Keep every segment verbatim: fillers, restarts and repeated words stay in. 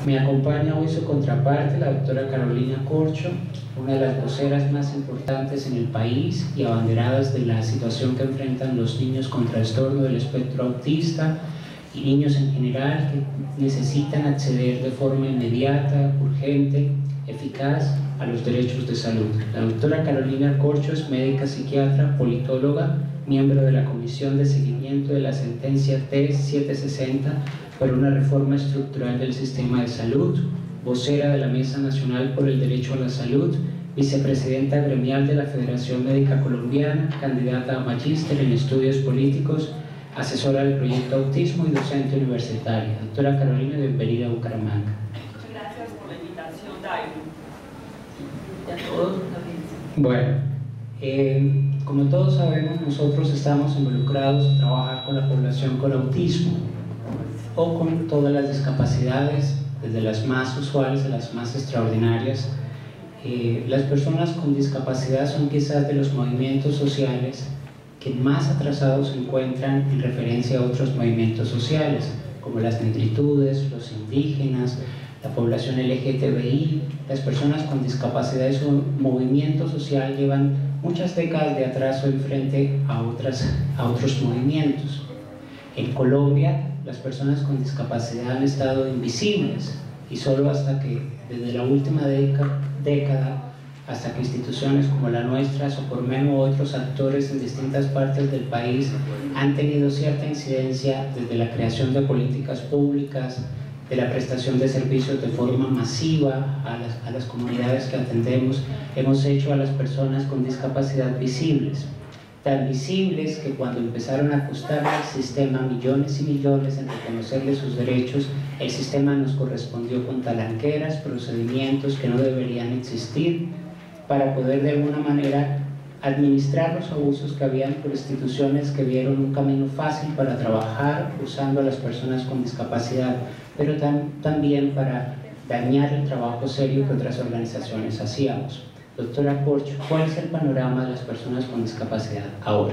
Me acompaña hoy su contraparte, la doctora Carolina Corcho, una de las voceras más importantes en el país y abanderadas de la situación que enfrentan los niños con trastorno del espectro autista y niños en general que necesitan acceder de forma inmediata, urgente, eficaz a los derechos de salud. La doctora Carolina Corcho es médica psiquiatra, politóloga, miembro de la Comisión de Seguimiento de la Sentencia T setecientos sesenta por una reforma estructural del sistema de salud, vocera de la Mesa Nacional por el Derecho a la Salud, vicepresidenta gremial de la Federación Médica Colombiana, candidata a magíster en estudios políticos, asesora del proyecto Autismo y docente universitaria. Doctora Carolina, bienvenida a Bucaramanga. Muchas gracias por la invitación, Dairo. Y a todos también. Bueno, eh, como todos sabemos, nosotros estamos involucrados en trabajar con la población con autismo o con todas las discapacidades, desde las más usuales a las más extraordinarias. Eh, las personas con discapacidad son quizás de los movimientos sociales que más atrasados se encuentran en referencia a otros movimientos sociales, como las negritudes, los indígenas, la población L G T B I. Las personas con discapacidad de su movimiento social llevan muchas décadas de atraso en frente a, otras, a otros movimientos. En Colombia, las personas con discapacidad han estado invisibles y solo hasta que, desde la última década, década hasta que instituciones como la nuestra, Socormen u otros actores en distintas partes del país han tenido cierta incidencia desde la creación de políticas públicas, de la prestación de servicios de forma masiva a las, a las comunidades que atendemos, hemos hecho a las personas con discapacidad visibles. Tan visibles que cuando empezaron a costarle al sistema millones y millones en reconocerle sus derechos, el sistema nos correspondió con talanqueras, procedimientos que no deberían existir, para poder de alguna manera administrar los abusos que habían por instituciones que vieron un camino fácil para trabajar usando a las personas con discapacidad, pero tam también para dañar el trabajo serio que otras organizaciones hacíamos. Doctora Corcho, ¿cuál es el panorama de las personas con discapacidad ahora?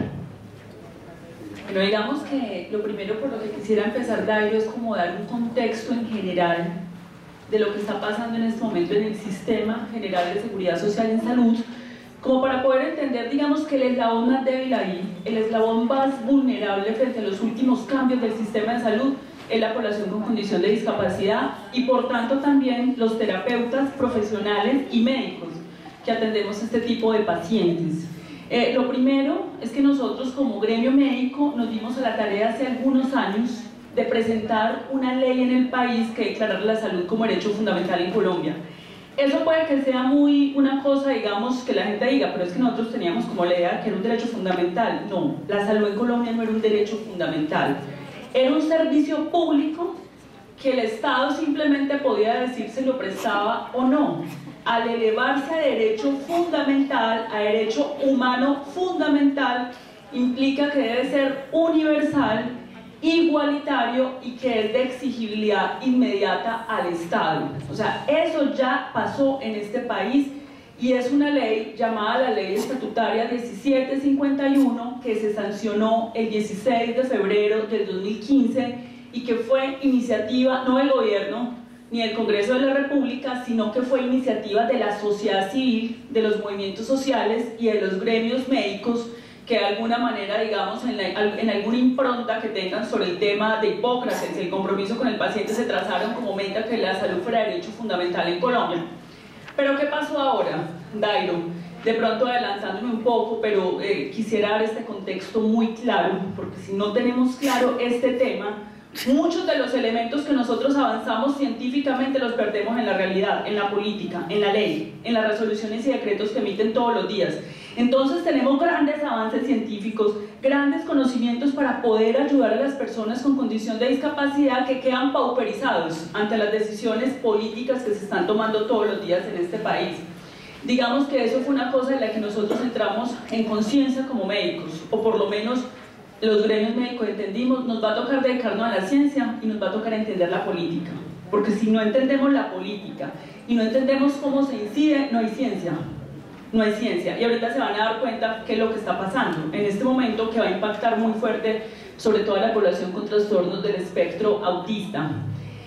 Bueno, digamos que lo primero por lo que quisiera empezar, Dairo, es como dar un contexto en general de lo que está pasando en este momento en el Sistema General de Seguridad Social en Salud, como para poder entender, digamos, que el eslabón más débil ahí, el eslabón más vulnerable frente a los últimos cambios del sistema de salud, es la población con condición de discapacidad y por tanto también los terapeutas profesionales y médicos que atendemos este tipo de pacientes. Eh, lo primero es que nosotros como gremio médico nos dimos a la tarea hace algunos años de presentar una ley en el país que declarara la salud como derecho fundamental en Colombia. Eso puede que sea muy una cosa, digamos, que la gente diga, pero es que nosotros teníamos como la idea que era un derecho fundamental. No, la salud en Colombia no era un derecho fundamental. Era un servicio público que el Estado simplemente podía decir si lo prestaba o no. Al elevarse a derecho fundamental, a derecho humano fundamental, implica que debe ser universal, igualitario y que es de exigibilidad inmediata al Estado. O sea, eso ya pasó en este país y es una ley llamada la Ley Estatutaria diecisiete cincuenta y uno que se sancionó el dieciséis de febrero del dos mil quince y que fue iniciativa no del gobierno ni del Congreso de la República, sino que fue iniciativa de la sociedad civil, de los movimientos sociales y de los gremios médicos que de alguna manera, digamos, en, la, en alguna impronta que tengan sobre el tema de Hipócrates, el compromiso con el paciente, se trazaron como meta que la salud fuera derecho fundamental en Colombia. Pero ¿qué pasó ahora, Dairo? De pronto adelantándome un poco, pero eh, quisiera dar este contexto muy claro, porque si no tenemos claro este tema, muchos de los elementos que nosotros avanzamos científicamente los perdemos en la realidad, en la política, en la ley, en las resoluciones y decretos que emiten todos los días. Entonces tenemos grandes avances científicos, grandes conocimientos para poder ayudar a las personas con condición de discapacidad que quedan pauperizados ante las decisiones políticas que se están tomando todos los días en este país. Digamos que eso fue una cosa en la que nosotros entramos en conciencia como médicos, o por lo menos los gremios médicos entendimos, nos va a tocar dedicarnos a la ciencia y nos va a tocar entender la política, porque si no entendemos la política y no entendemos cómo se incide, no hay ciencia. No hay ciencia, y ahorita se van a dar cuenta qué es lo que está pasando en este momento, que va a impactar muy fuerte sobre todo a la población con trastornos del espectro autista.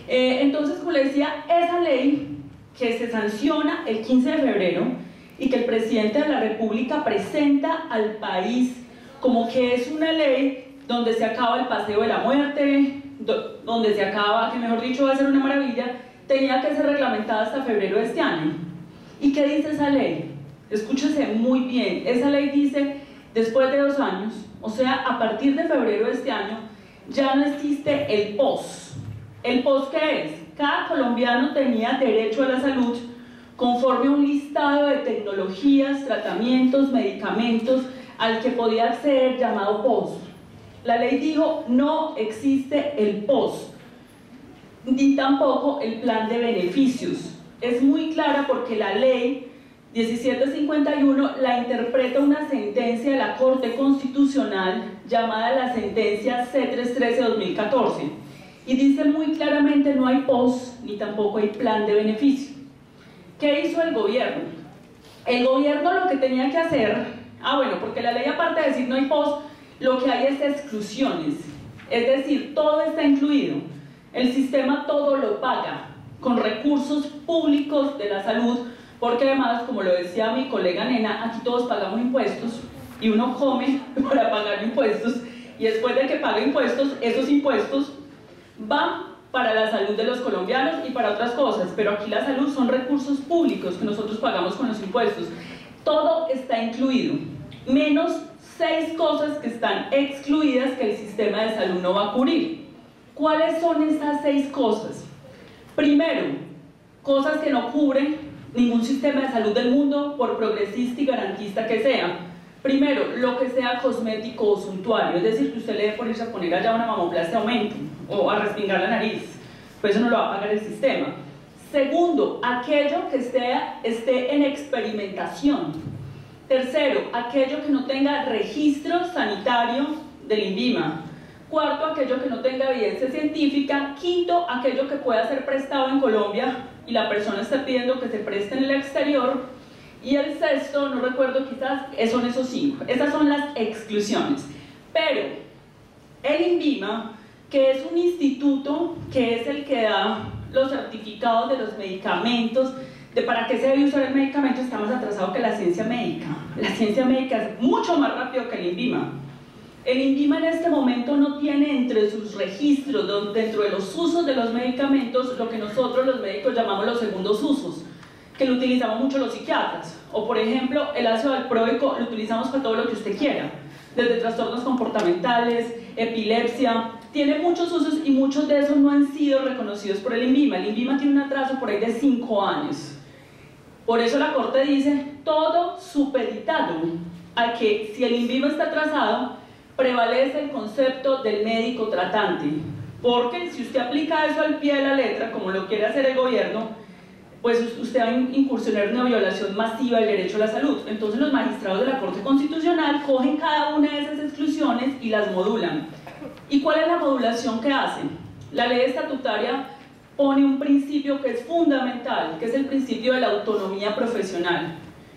Eh, entonces, como le decía, esa ley que se sanciona el quince de febrero y que el presidente de la República presenta al país como que es una ley donde se acaba el paseo de la muerte, do, donde se acaba, que mejor dicho va a ser una maravilla, tenía que ser reglamentada hasta febrero de este año. ¿Y qué dice esa ley? Escúchese muy bien, esa ley dice, después de dos años, o sea, a partir de febrero de este año, ya no existe el P O S. ¿El P O S qué es? Cada colombiano tenía derecho a la salud conforme a un listado de tecnologías, tratamientos, medicamentos al que podía acceder llamado P O S. La ley dijo, no existe el P O S, ni tampoco el plan de beneficios. Es muy clara porque la ley diecisiete cincuenta y uno la interpreta una sentencia de la Corte Constitucional llamada la sentencia C trescientos trece de dos mil catorce y dice muy claramente no hay P O S ni tampoco hay plan de beneficio. ¿Qué hizo el gobierno? El gobierno lo que tenía que hacer, ah bueno, porque la ley aparte de decir no hay P O S, lo que hay es exclusiones, es decir, todo está incluido, el sistema todo lo paga con recursos públicos de la salud, porque además, como lo decía mi colega Nena, aquí todos pagamos impuestos y uno come para pagar impuestos y después de que paga impuestos, esos impuestos van para la salud de los colombianos y para otras cosas, pero aquí la salud son recursos públicos que nosotros pagamos con los impuestos. Todo está incluido, menos seis cosas que están excluidas que el sistema de salud no va a cubrir. ¿Cuáles son esas seis cosas? Primero, cosas que no cubren ningún sistema de salud del mundo, por progresista y garantista que sea. Primero, lo que sea cosmético o suntuario, es decir, que usted le dé por irse a poner allá una mamoplastia aumento o a respingar la nariz, pues eso no lo va a pagar el sistema. Segundo, aquello que esté, esté en experimentación. Tercero, aquello que no tenga registro sanitario del INVIMA. Cuarto, aquello que no tenga evidencia científica. Quinto, aquello que pueda ser prestado en Colombia y la persona está pidiendo que se preste en el exterior. Y el sexto, no recuerdo quizás, son esos cinco. Esas son las exclusiones. Pero el INVIMA, que es un instituto que es el que da los certificados de los medicamentos, de para qué se debe usar el medicamento, está más atrasado que la ciencia médica. La ciencia médica es mucho más rápido que el INVIMA. El INVIMA en este momento no tiene entre sus registros, dentro de los usos de los medicamentos, lo que nosotros los médicos llamamos los segundos usos, que lo utilizamos mucho los psiquiatras. O por ejemplo, el ácido valproico lo utilizamos para todo lo que usted quiera, desde trastornos comportamentales, epilepsia, tiene muchos usos y muchos de esos no han sido reconocidos por el INVIMA. El INVIMA tiene un atraso por ahí de cinco años. Por eso la Corte dice, todo supeditado a que si el INVIMA está atrasado, prevalece el concepto del médico tratante, porque si usted aplica eso al pie de la letra, como lo quiere hacer el gobierno, pues usted va a incursionar en una violación masiva del derecho a la salud. Entonces los magistrados de la Corte Constitucional cogen cada una de esas exclusiones y las modulan. ¿Y cuál es la modulación que hacen? La ley estatutaria pone un principio que es fundamental, que es el principio de la autonomía profesional.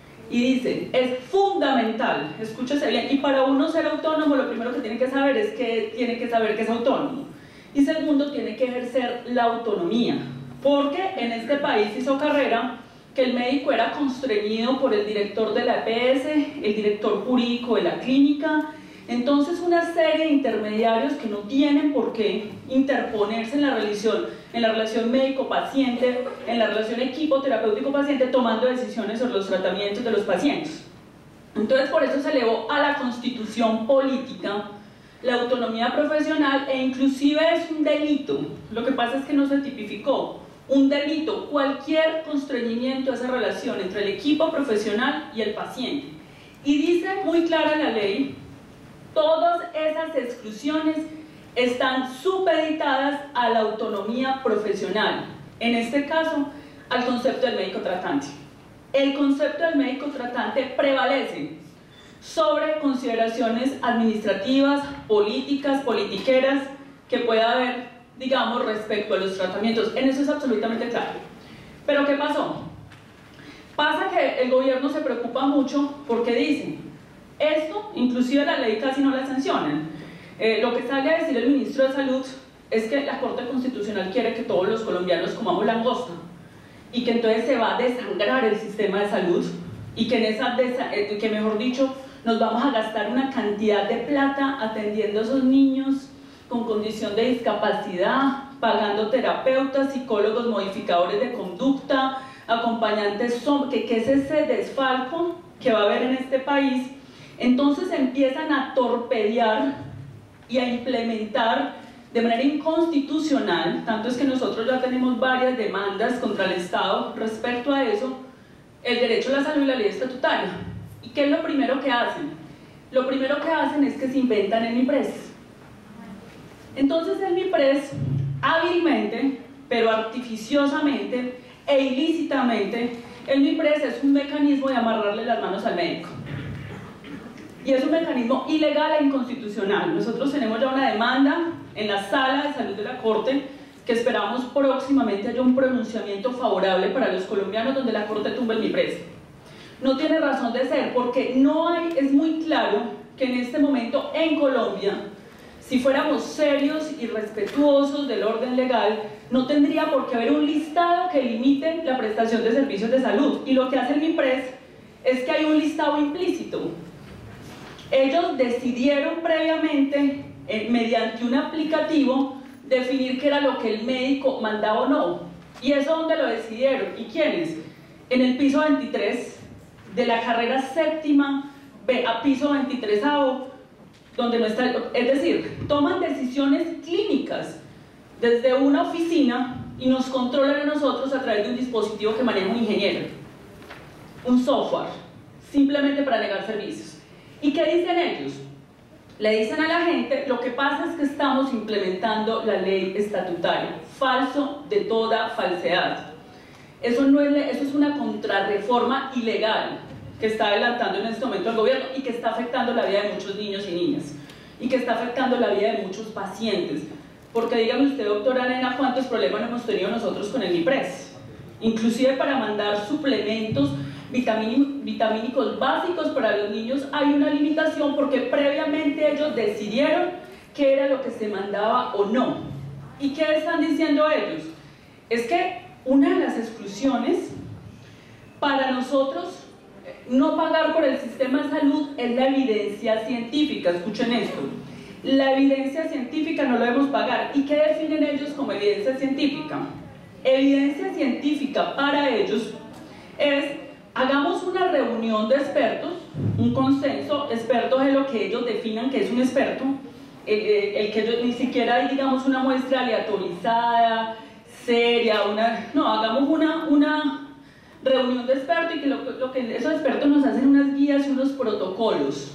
Y dice, es fundamental, escúchese bien, y para uno ser autónomo lo primero que tiene que saber es que tiene que saber que es autónomo. Y segundo, tiene que ejercer la autonomía, porque en este país hizo carrera que el médico era constreñido por el director de la E P S, el director jurídico de la clínica, entonces una serie de intermediarios que no tienen por qué interponerse en la relación, en la relación médico-paciente, en la relación equipo terapéutico-paciente, tomando decisiones sobre los tratamientos de los pacientes. Entonces por eso se elevó a la constitución política la autonomía profesional e inclusive es un delito, lo que pasa es que no se tipificó, un delito, cualquier constreñimiento a esa relación entre el equipo profesional y el paciente. Y dice muy clara la ley, todas esas exclusiones están supeditadas a la autonomía profesional, en este caso al concepto del médico tratante. El concepto del médico tratante prevalece sobre consideraciones administrativas, políticas, politiqueras que pueda haber, digamos, respecto a los tratamientos. En eso es absolutamente claro. Pero ¿qué pasó? Pasa que el gobierno se preocupa mucho porque dice, esto, inclusive la ley casi no la sancionan. Eh, lo que sale a decir el ministro de Salud es que la Corte Constitucional quiere que todos los colombianos comamos langosta y que entonces se va a desangrar el sistema de salud y que, en esa que mejor dicho, nos vamos a gastar una cantidad de plata atendiendo a esos niños con condición de discapacidad, pagando terapeutas, psicólogos, modificadores de conducta, acompañantes, que, que es ese desfalco que va a haber en este país. Entonces empiezan a torpedear y a implementar de manera inconstitucional, tanto es que nosotros ya tenemos varias demandas contra el Estado respecto a eso, el derecho a la salud y la ley estatutaria. ¿Y qué es lo primero que hacen? Lo primero que hacen es que se inventan el MIPRES. Entonces el MIPRES, hábilmente, pero artificiosamente e ilícitamente, el MIPRES es un mecanismo de amarrarle las manos al médico. Y es un mecanismo ilegal e inconstitucional. Nosotros tenemos ya una demanda en la Sala de Salud de la Corte, que esperamos próximamente haya un pronunciamiento favorable para los colombianos donde la Corte tumbe el MIPRES. No tiene razón de ser, porque no hay, es muy claro que en este momento en Colombia, si fuéramos serios y respetuosos del orden legal, no tendría por qué haber un listado que limite la prestación de servicios de salud. Y lo que hace el MIPRES es que hay un listado implícito. Ellos decidieron previamente, eh, mediante un aplicativo, definir qué era lo que el médico mandaba o no. ¿Y eso dónde lo decidieron? ¿Y quiénes? En el piso veintitrés de la carrera séptima a piso veintitrés, donde no está, es decir, toman decisiones clínicas desde una oficina y nos controlan a nosotros a través de un dispositivo que maneja un ingeniero, un software, simplemente para negar servicios. ¿Y qué dicen ellos? Le dicen a la gente, lo que pasa es que estamos implementando la ley estatutaria. Falso de toda falsedad. Eso, no es, eso es una contrarreforma ilegal que está adelantando en este momento el gobierno y que está afectando la vida de muchos niños y niñas y que está afectando la vida de muchos pacientes. Porque dígame usted, doctora Nena, ¿cuántos problemas hemos tenido nosotros con el MIPRES? Inclusive para mandar suplementos vitamínicos básicos para los niños hay una limitación, porque previamente ellos decidieron qué era lo que se mandaba o no. ¿Y qué están diciendo ellos? Es que una de las exclusiones para nosotros no pagar por el sistema de salud es la evidencia científica. Escuchen esto: la evidencia científica no lo debemos pagar. ¿Y qué definen ellos como evidencia científica? Evidencia científica para ellos es: hagamos una reunión de expertos, un consenso, expertos es lo que ellos definan que es un experto, el, el que ellos, ni siquiera hay, digamos, una muestra aleatorizada, seria, una, no, hagamos una, una reunión de expertos y que lo, lo que esos expertos nos hacen unas guías y unos protocolos.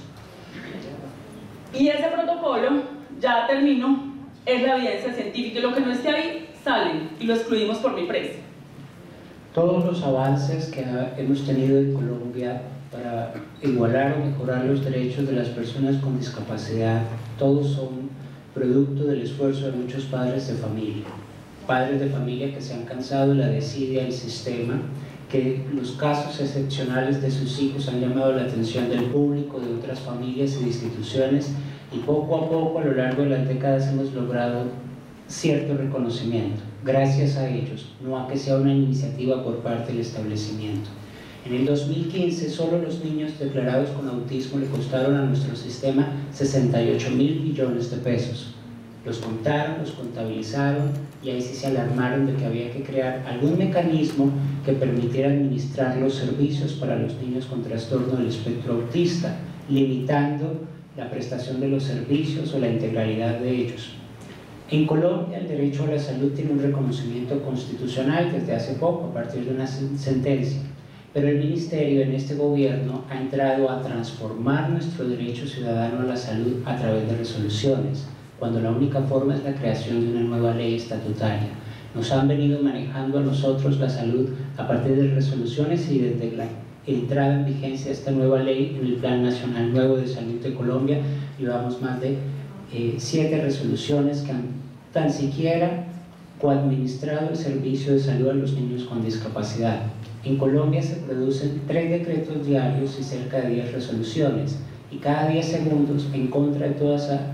Y ese protocolo, ya termino, es la evidencia científica, y lo que no esté ahí, sale y lo excluimos por MIPRES. Todos los avances que hemos tenido en Colombia para igualar o mejorar los derechos de las personas con discapacidad, todos son producto del esfuerzo de muchos padres de familia. Padres de familia que se han cansado de la desidia del sistema, que los casos excepcionales de sus hijos han llamado la atención del público, de otras familias y de instituciones, y poco a poco a lo largo de las décadas hemos logrado cierto reconocimiento, gracias a ellos, no a que sea una iniciativa por parte del establecimiento. En el dos mil quince, solo los niños declarados con autismo le costaron a nuestro sistema sesenta y ocho mil millones de pesos. Los contaron, los contabilizaron y ahí sí se alarmaron de que había que crear algún mecanismo que permitiera administrar los servicios para los niños con trastorno del espectro autista, limitando la prestación de los servicios o la integralidad de ellos. En Colombia el derecho a la salud tiene un reconocimiento constitucional desde hace poco, a partir de una sentencia, pero el Ministerio en este gobierno ha entrado a transformar nuestro derecho ciudadano a la salud a través de resoluciones, cuando la única forma es la creación de una nueva ley estatutaria. Nos han venido manejando a nosotros la salud a partir de resoluciones, y desde la entrada en vigencia de esta nueva ley en el Plan Nacional Nuevo de Salud de Colombia, llevamos más de eh, siete resoluciones que han tan siquiera coadministrado el servicio de salud a los niños con discapacidad. En Colombia se producen tres decretos diarios y cerca de diez resoluciones, y cada diez segundos en contra de toda esa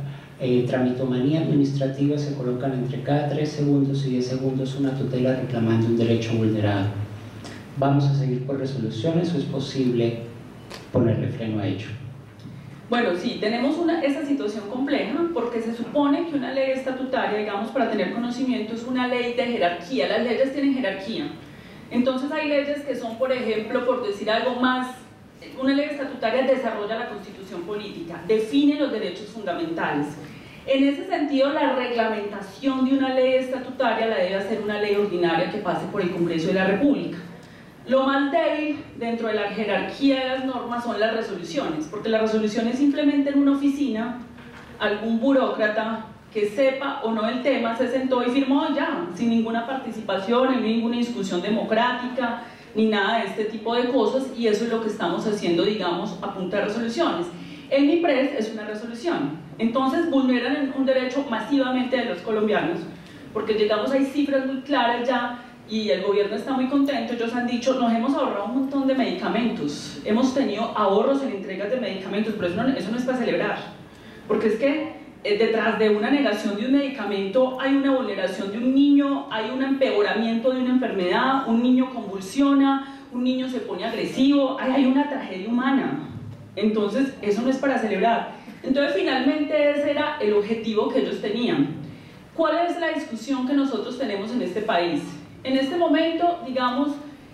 eh, tramitomanía administrativa se colocan entre cada tres segundos y diez segundos una tutela reclamando un derecho vulnerado. ¿Vamos a seguir por resoluciones o es posible ponerle freno a ello? Bueno, sí, tenemos una, esa situación compleja porque se supone que una ley estatutaria, digamos, para tener conocimiento, es una ley de jerarquía. Las leyes tienen jerarquía. Entonces hay leyes que son, por ejemplo, por decir algo más, una ley estatutaria desarrolla la constitución política, define los derechos fundamentales. En ese sentido, la reglamentación de una ley estatutaria la debe hacer una ley ordinaria que pase por el Congreso de la República. Lo más débil dentro de la jerarquía de las normas son las resoluciones, porque las resoluciones simplemente en una oficina, algún burócrata que sepa o no el tema se sentó y firmó ya, sin ninguna participación, sin ninguna discusión democrática, ni nada de este tipo de cosas, y eso es lo que estamos haciendo, digamos, a punta de resoluciones. El MIPRES es una resolución, entonces vulneran un derecho masivamente de los colombianos, porque llegamos, hay cifras muy claras ya, y el gobierno está muy contento. Ellos han dicho, nos hemos ahorrado un montón de medicamentos, hemos tenido ahorros en entregas de medicamentos, pero eso no, eso no es para celebrar, porque es que eh, detrás de una negación de un medicamento hay una vulneración de un niño, hay un empeoramiento de una enfermedad, un niño convulsiona, un niño se pone agresivo, hay, hay una tragedia humana. Entonces eso no es para celebrar. Entonces finalmente ese era el objetivo que ellos tenían. ¿Cuál es la discusión que nosotros tenemos en este país? En este momento, digamos,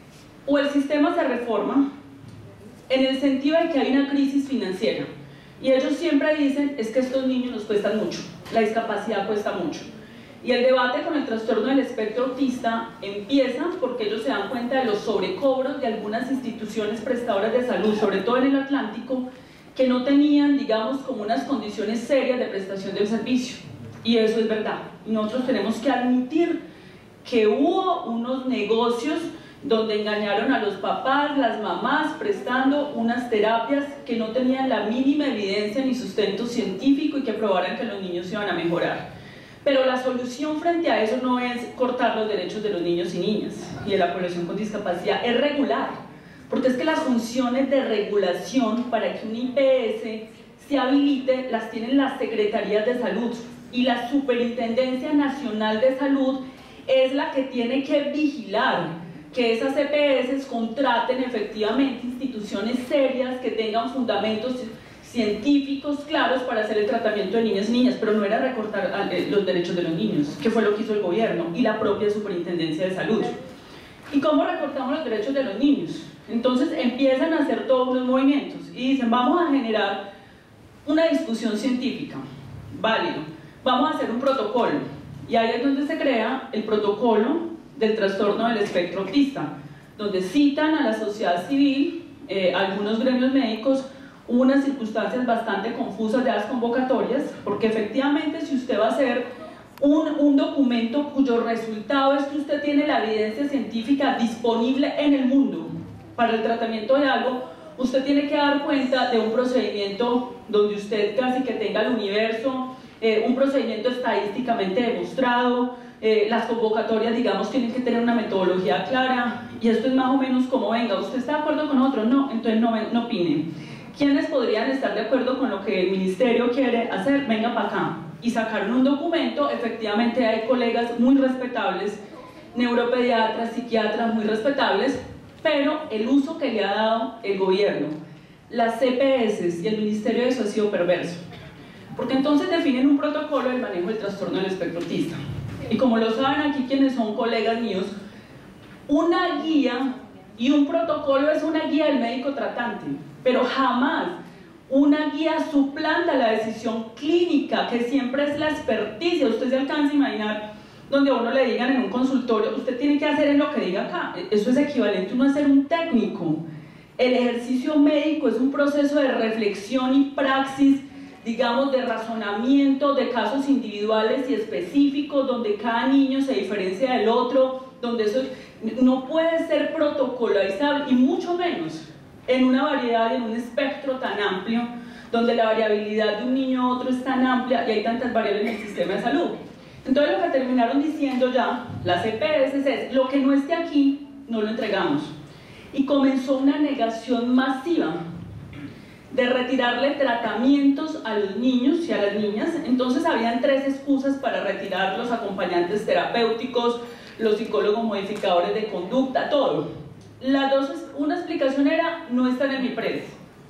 o el sistema se reforma en el sentido de que hay una crisis financiera, y ellos siempre dicen, es que estos niños nos cuestan mucho, la discapacidad cuesta mucho, y el debate con el trastorno del espectro autista empieza porque ellos se dan cuenta de los sobrecobros de algunas instituciones prestadoras de salud, sobre todo en el Atlántico, que no tenían, digamos, como unas condiciones serias de prestación del servicio, y eso es verdad, y nosotros tenemos que admitir que hubo unos negocios donde engañaron a los papás, las mamás, prestando unas terapias que no tenían la mínima evidencia ni sustento científico y que probaran que los niños iban a mejorar. Pero la solución frente a eso no es cortar los derechos de los niños y niñas y de la población con discapacidad, es regular, porque es que las funciones de regulación para que un I P S se habilite las tienen las secretarías de salud, y la Superintendencia Nacional de Salud es la que tiene que vigilar que esas E P S contraten efectivamente instituciones serias que tengan fundamentos científicos claros para hacer el tratamiento de niñas y niñas, pero no era recortar los derechos de los niños, que fue lo que hizo el gobierno y la propia Superintendencia de Salud. ¿Y cómo recortamos los derechos de los niños? Entonces empiezan a hacer todos los movimientos y dicen, vamos a generar una discusión científica, válido, vamos a hacer un protocolo. Y ahí es donde se crea el protocolo del trastorno del espectro autista, donde citan a la sociedad civil, eh, algunos gremios médicos, unas circunstancias bastante confusas de las convocatorias, porque efectivamente si usted va a hacer un, un documento cuyo resultado es que usted tiene la evidencia científica disponible en el mundo para el tratamiento de algo, usted tiene que dar cuenta de un procedimiento donde usted casi que tenga el universo, Eh, un procedimiento estadísticamente demostrado, eh, las convocatorias, digamos, tienen que tener una metodología clara, y esto es más o menos como, venga, ¿usted está de acuerdo con otro? No, entonces no, no opine. ¿Quiénes podrían estar de acuerdo con lo que el ministerio quiere hacer? Venga para acá. Y sacaron un documento, efectivamente hay colegas muy respetables, neuropediatras, psiquiatras muy respetables, pero el uso que le ha dado el gobierno, las C P S y el ministerio de eso ha sido perverso. Porque entonces definen un protocolo del manejo del trastorno del espectro autista. Y como lo saben aquí quienes son colegas míos, una guía y un protocolo es una guía del médico tratante, pero jamás una guía suplanta la decisión clínica, que siempre es la experticia. Usted se alcanza a imaginar donde a uno le digan en un consultorio, usted tiene que hacer en lo que diga acá. Eso es equivalente a uno a ser un técnico. El ejercicio médico es un proceso de reflexión y praxis, digamos, de razonamiento de casos individuales y específicos, donde cada niño se diferencia del otro, donde eso no puede ser protocolizable, y mucho menos en una variedad y en un espectro tan amplio, donde la variabilidad de un niño a otro es tan amplia y hay tantas variables en el sistema de salud. Entonces lo que terminaron diciendo ya las E P S es, lo que no esté aquí, no lo entregamos. Y comenzó una negación masiva de retirarle tratamientos a los niños y a las niñas. Entonces habían tres excusas para retirar los acompañantes terapéuticos, los psicólogos modificadores de conducta, todo. Las dos, una explicación era, no están en MIPRES.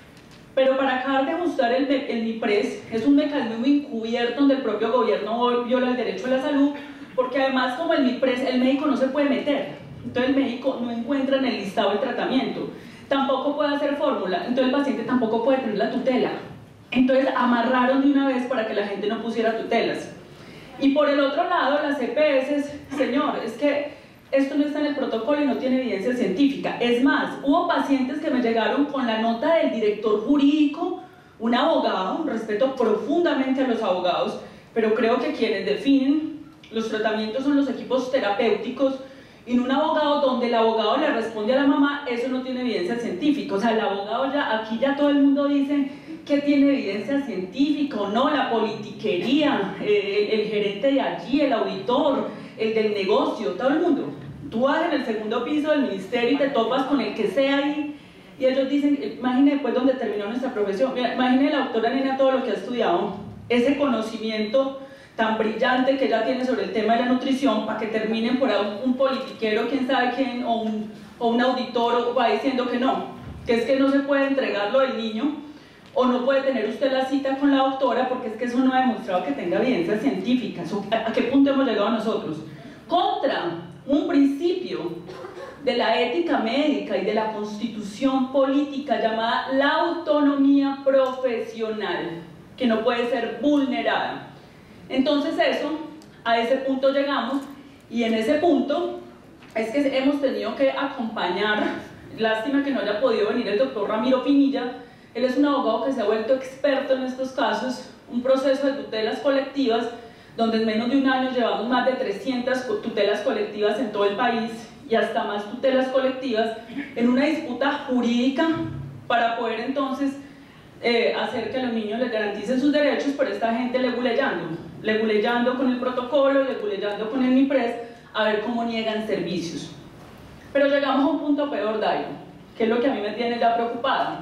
Pero para acabar de ajustar el, el MIPRES, es un mecanismo encubierto donde el propio gobierno viola el derecho a la salud, porque además como el MIPRES, el médico no se puede meter. Entonces el médico no encuentra en el listado el tratamiento. Tampoco puede hacer fórmula, entonces el paciente tampoco puede tener la tutela. Entonces amarraron de una vez para que la gente no pusiera tutelas. Y por el otro lado, las E P S, señor, es que esto no está en el protocolo y no tiene evidencia científica. Es más, hubo pacientes que me llegaron con la nota del director jurídico, un abogado, respeto profundamente a los abogados, pero creo que quienes definen los tratamientos son los equipos terapéuticos, y en un abogado donde el abogado le responde a la mamá, eso no tiene evidencia científica. O sea, el abogado ya, aquí ya todo el mundo dice que tiene evidencia científica o no, la politiquería, eh, el, el gerente de allí, el auditor, el del negocio, todo el mundo. Tú vas en el segundo piso del ministerio y te topas con el que sea ahí, y ellos dicen, imagine después donde terminó nuestra profesión, mira, imagine la doctora Nena todo lo que ha estudiado, ese conocimiento tan brillante que ella tiene sobre el tema de la nutrición, para que terminen por un, un politiquero, quién sabe quién, o un, o un auditor, va diciendo que no, que es que no se puede entregar lo del niño, o no puede tener usted la cita con la doctora, porque es que eso no ha demostrado que tenga evidencia científica. ¿A qué punto hemos llegado nosotros? Contra un principio de la ética médica y de la constitución política llamada la autonomía profesional, que no puede ser vulnerada. Entonces eso, a ese punto llegamos, y en ese punto es que hemos tenido que acompañar, lástima que no haya podido venir el doctor Ramiro Pinilla, él es un abogado que se ha vuelto experto en estos casos, un proceso de tutelas colectivas, donde en menos de un año llevamos más de trescientas tutelas colectivas en todo el país, y hasta más tutelas colectivas, en una disputa jurídica para poder entonces eh, hacer que a los niños les garanticen sus derechos, pero esta gente leguleyando, leguleyando con el protocolo, leguleyando con el MIPRES, a ver cómo niegan servicios. Pero llegamos a un punto peor, Dairo, que es lo que a mí me tiene ya preocupada.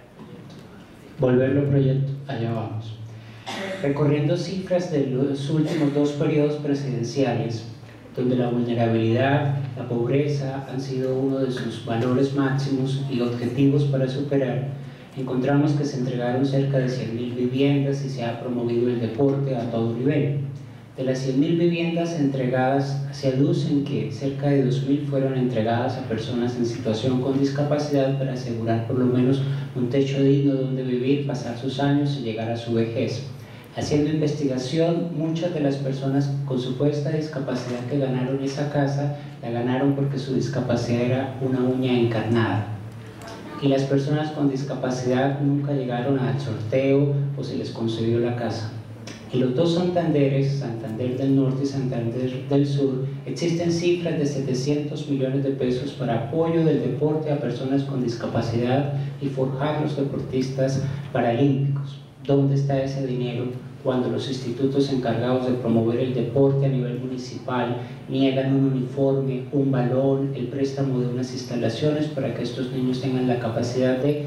Volverlo proyecto, allá vamos. Recorriendo cifras de los últimos dos periodos presidenciales, donde la vulnerabilidad, la pobreza han sido uno de sus valores máximos y objetivos para superar, encontramos que se entregaron cerca de cien mil viviendas y se ha promovido el deporte a todo nivel. De las cien mil viviendas entregadas, se aducen que cerca de dos mil fueron entregadas a personas en situación con discapacidad para asegurar por lo menos un techo digno donde vivir, pasar sus años y llegar a su vejez. Haciendo investigación, muchas de las personas con supuesta discapacidad que ganaron esa casa, la ganaron porque su discapacidad era una uña encarnada. Y las personas con discapacidad nunca llegaron al sorteo o se les concedió la casa. En los dos Santanderes, Santander del Norte y Santander del Sur, existen cifras de setecientos millones de pesos para apoyo del deporte a personas con discapacidad y forjar los deportistas paralímpicos. ¿Dónde está ese dinero cuando los institutos encargados de promover el deporte a nivel municipal niegan un uniforme, un balón, el préstamo de unas instalaciones para que estos niños tengan la capacidad de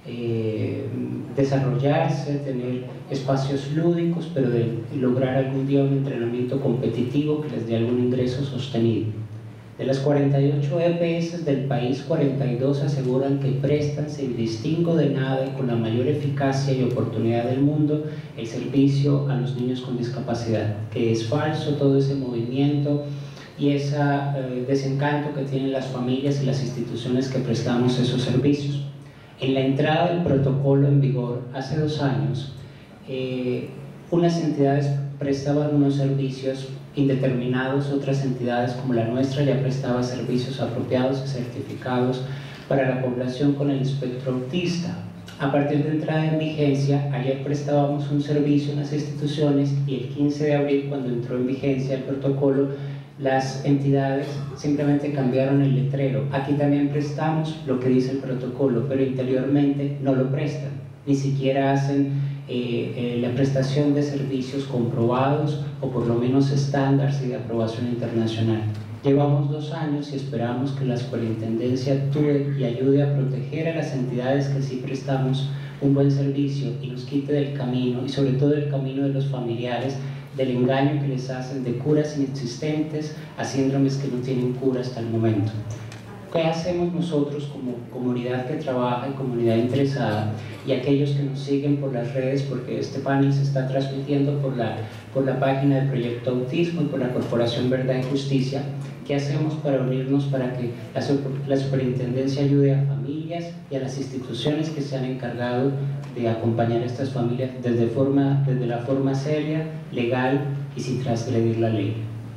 eh, desarrollarse, tener espacios lúdicos, pero de lograr algún día un entrenamiento competitivo que les dé algún ingreso sostenido? De las cuarenta y ocho E P S del país, cuarenta y dos aseguran que prestan sin distingo de nada y con la mayor eficacia y oportunidad del mundo el servicio a los niños con discapacidad, que es falso todo ese movimiento y ese eh, desencanto que tienen las familias y las instituciones que prestamos esos servicios. En la entrada del protocolo en vigor hace dos años, eh, unas entidades prestaban unos servicios indeterminados, otras entidades como la nuestra ya prestaba servicios apropiados y certificados para la población con el espectro autista. A partir de entrada en vigencia, ayer prestábamos un servicio en las instituciones y el quince de abril, cuando entró en vigencia el protocolo, las entidades simplemente cambiaron el letrero. Aquí también prestamos lo que dice el protocolo, pero interiormente no lo prestan, ni siquiera hacen Eh, eh, la prestación de servicios comprobados o por lo menos estándares y de aprobación internacional. Llevamos dos años y esperamos que la superintendencia actúe y ayude a proteger a las entidades que sí prestamos un buen servicio y nos quite del camino, y sobre todo del camino de los familiares, del engaño que les hacen de curas inexistentes a síndromes que no tienen cura hasta el momento. ¿Qué hacemos nosotros como comunidad que trabaja y comunidad interesada y aquellos que nos siguen por las redes, porque este panel se está transmitiendo por la, por la página del Proyecto Autismo y por la Corporación Verdad y Justicia? ¿Qué hacemos para unirnos para que la, la superintendencia ayude a familias y a las instituciones que se han encargado de acompañar a estas familias desde, forma, desde la forma seria, legal y sin transgredir la ley?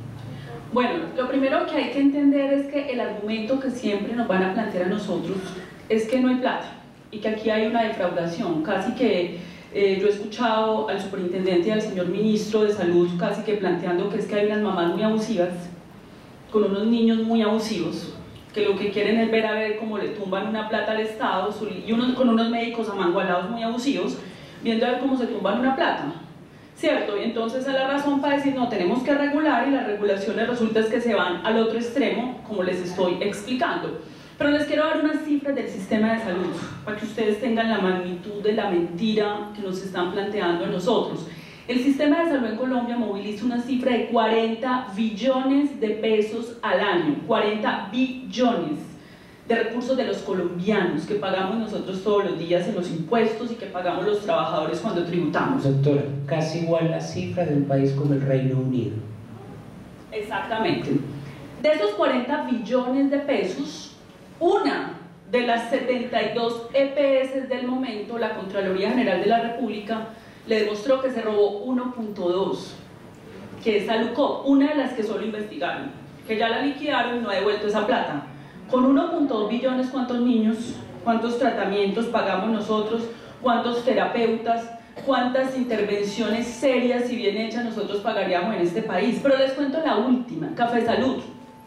Bueno, lo primero que hay que entender es que el argumento que siempre nos van a plantear a nosotros es que no hay plata y que aquí hay una defraudación. Casi que eh, yo he escuchado al superintendente y al señor ministro de Salud casi que planteando que es que hay unas mamás muy abusivas con unos niños muy abusivos que lo que quieren es ver a ver cómo le tumban una plata al Estado, y unos, con unos médicos amangualados muy abusivos viendo a ver cómo se tumban una plata, ¿cierto? Y entonces es la razón para decir no, tenemos que regular, y las regulaciones resulta es que se van al otro extremo, como les estoy explicando. Pero les quiero dar unas cifras del sistema de salud para que ustedes tengan la magnitud de la mentira que nos están planteando a nosotros. El sistema de salud en Colombia moviliza una cifra de cuarenta billones de pesos al año, cuarenta billones de recursos de los colombianos que pagamos nosotros todos los días en los impuestos y que pagamos los trabajadores cuando tributamos. Doctora, casi igual la cifra de un país como el Reino Unido. Exactamente. De esos cuarenta billones de pesos, una de las setenta y dos E P S del momento, la Contraloría General de la República, le demostró que se robó uno punto dos, que es Salucop, una de las que solo investigaron, que ya la liquidaron y no ha devuelto esa plata. Con uno punto dos billones, ¿cuántos niños, cuántos tratamientos pagamos nosotros, cuántos terapeutas, cuántas intervenciones serias y bien hechas nosotros pagaríamos en este país? Pero les cuento la última, Café Salud.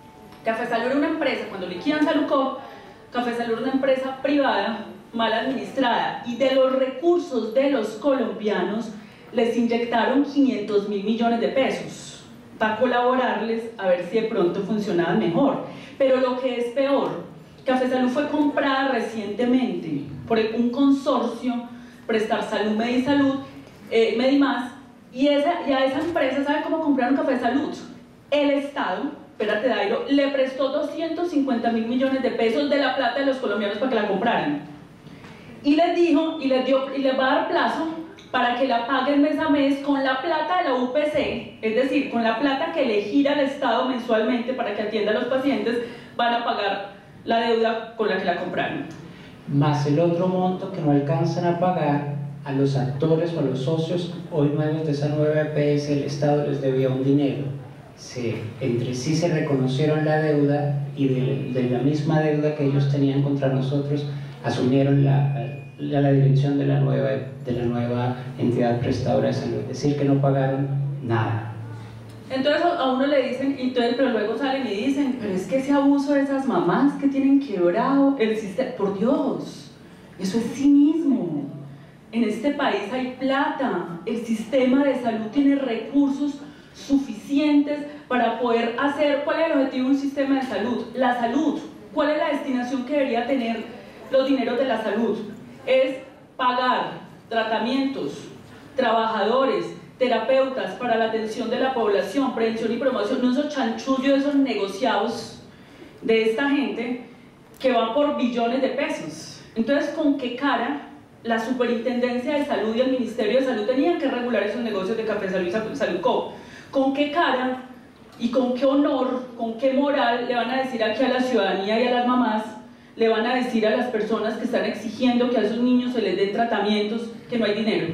Café Salud era una empresa, cuando liquidan Salucop, Café Salud era una empresa privada, mal administrada, y de los recursos de los colombianos les inyectaron quinientos mil millones de pesos para colaborarles a ver si de pronto funcionaban mejor. Pero lo que es peor, Café Salud fue comprada recientemente por un consorcio, Prestar Salud, Medisalud, eh, Medimás, y, esa, y a esa empresa, ¿sabe cómo compraron Café Salud? El Estado, espérate Dairo, le prestó doscientos cincuenta mil millones de pesos de la plata de los colombianos para que la compraran. Y les dijo, y les, dio, y les va a dar plazo para que la paguen mes a mes con la plata de la U P C, es decir, con la plata que le gira al Estado mensualmente para que atienda a los pacientes, van a pagar la deuda con la que la compraron. Más el otro monto que no alcanzan a pagar a los actores o a los socios hoy nuevos de esa nueva E P S, el Estado les debía un dinero. Se, entre sí se reconocieron la deuda y de, de la misma deuda que ellos tenían contra nosotros, asumieron la, la, la dirección de la, nueva, de la nueva entidad prestadora de salud, es decir, que no pagaron nada. Entonces a uno le dicen, entonces, pero luego salen y dicen, pero es que ese abuso de esas mamás que tienen quebrado el sistema, por Dios, eso es cinismo. En este país hay plata, el sistema de salud tiene recursos suficientes para poder hacer. ¿Cuál es el objetivo de un sistema de salud? La salud. ¿Cuál es la destinación que debería tener los dineros de la salud? Es pagar tratamientos, trabajadores, terapeutas para la atención de la población, prevención y promoción, no esos chanchullos, esos negociados de esta gente que van por billones de pesos. Entonces, ¿con qué cara la Superintendencia de Salud y el Ministerio de Salud tenían que regular esos negocios de Café Salud y Salucop? ¿Con qué cara y con qué honor, con qué moral le van a decir aquí a la ciudadanía y a las mamás, le van a decir a las personas que están exigiendo que a esos niños se les den tratamientos que no hay dinero?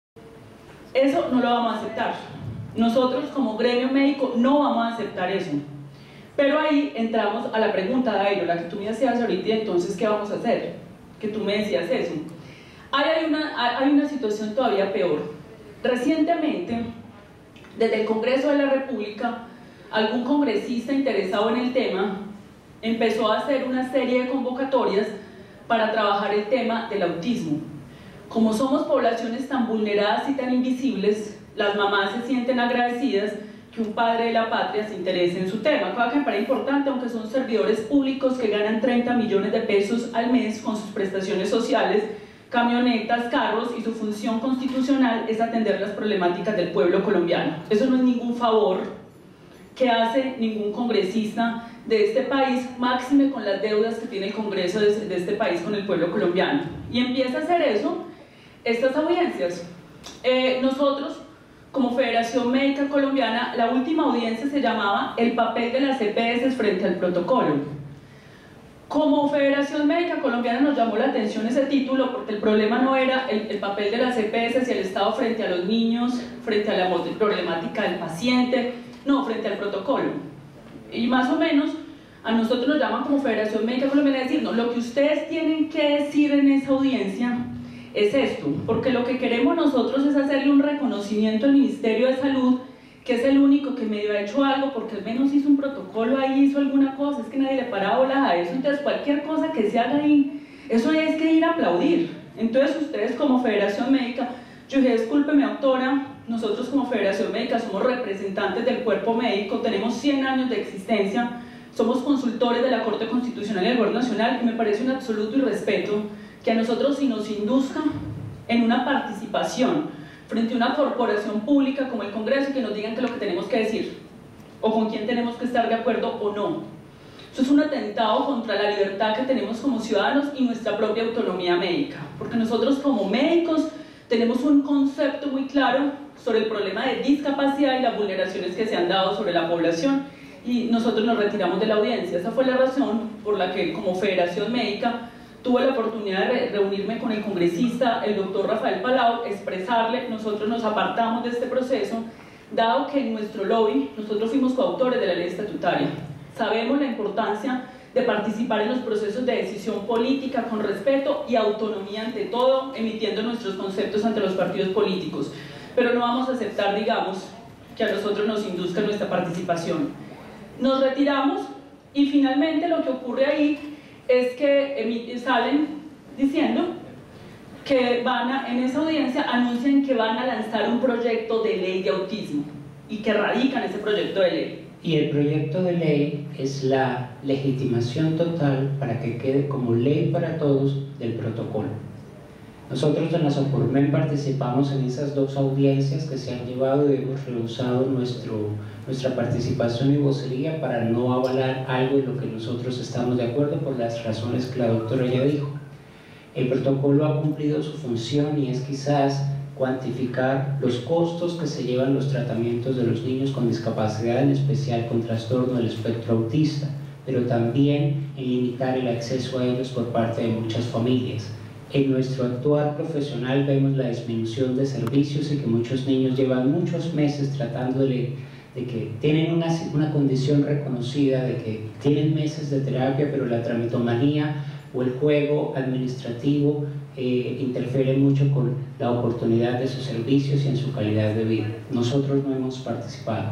Eso no lo vamos a aceptar. Nosotros como gremio médico no vamos a aceptar eso. Pero ahí entramos a la pregunta, Dairo, la que tú me hacías ahorita, entonces ¿qué vamos a hacer? Que tú me decías eso. Ahí hay una, hay una situación todavía peor. Recientemente, desde el Congreso de la República, algún congresista interesado en el tema empezó a hacer una serie de convocatorias para trabajar el tema del autismo. Como somos poblaciones tan vulneradas y tan invisibles, las mamás se sienten agradecidas que un padre de la patria se interese en su tema, cosa que me parece importante, aunque son servidores públicos que ganan treinta millones de pesos al mes con sus prestaciones sociales, camionetas, carros, y su función constitucional es atender las problemáticas del pueblo colombiano. Eso no es ningún favor que hace ningún congresista de este país, máxime con las deudas que tiene el Congreso de, de este país con el pueblo colombiano. Y empieza a hacer eso, estas audiencias. Eh, nosotros, como Federación Médica Colombiana, la última audiencia se llamaba el papel de las E P S frente al protocolo. Como Federación Médica Colombiana nos llamó la atención ese título porque el problema no era el, el papel de las E P S y el Estado frente a los niños, frente a la problemática del paciente, no, frente al protocolo. Y más o menos a nosotros nos llaman como Federación Médica Colombiana a decirnos, lo que ustedes tienen que decir en esa audiencia es esto, porque lo que queremos nosotros es hacerle un reconocimiento al Ministerio de Salud, que es el único que medio ha hecho algo, porque al menos hizo un protocolo ahí, hizo alguna cosa, es que nadie le para bolas a eso. Entonces cualquier cosa que se haga ahí, eso es que ir a aplaudir. Entonces ustedes como Federación Médica, yo dije, discúlpeme doctora, nosotros como Federación Médica somos representantes del cuerpo médico, tenemos cien años de existencia, somos consultores de la Corte Constitucional y del Gobierno Nacional, y me parece un absoluto irrespeto que a nosotros si nos induzca en una participación frente a una corporación pública como el Congreso y que nos digan que lo que tenemos que decir o con quién tenemos que estar de acuerdo o no. Eso es un atentado contra la libertad que tenemos como ciudadanos y nuestra propia autonomía médica, porque nosotros como médicos tenemos un concepto muy claro sobre el problema de discapacidad y las vulneraciones que se han dado sobre la población, y nosotros nos retiramos de la audiencia. Esa fue la razón por la que como Federación Médica tuve la oportunidad de reunirme con el congresista, el doctor Rafael Palau, expresarle, nosotros nos apartamos de este proceso, dado que en nuestro lobby, nosotros fuimos coautores de la ley estatutaria. Sabemos la importancia de participar en los procesos de decisión política con respeto y autonomía ante todo, emitiendo nuestros conceptos ante los partidos políticos, pero no vamos a aceptar, digamos, que a nosotros nos induzca nuestra participación. Nos retiramos y finalmente lo que ocurre ahí es que salen diciendo que van a, en esa audiencia anuncian que van a lanzar un proyecto de ley de autismo y que radican ese proyecto de ley. Y el proyecto de ley es la legitimación total para que quede como ley para todos del protocolo. Nosotros en la Socormen participamos en esas dos audiencias que se han llevado y hemos rehusado nuestro, nuestra participación y vocería para no avalar algo en lo que nosotros estamos de acuerdo por las razones que la doctora ya dijo. El protocolo ha cumplido su función y es quizás cuantificar los costos que se llevan los tratamientos de los niños con discapacidad, en especial con trastorno del espectro autista, pero también en limitar el acceso a ellos por parte de muchas familias. En nuestro actuar profesional vemos la disminución de servicios y que muchos niños llevan muchos meses tratando de, de que tienen una, una condición reconocida, de que tienen meses de terapia, pero la tramitomanía o el juego administrativo eh, interfiere mucho con la oportunidad de sus servicios y en su calidad de vida. Nosotros no hemos participado,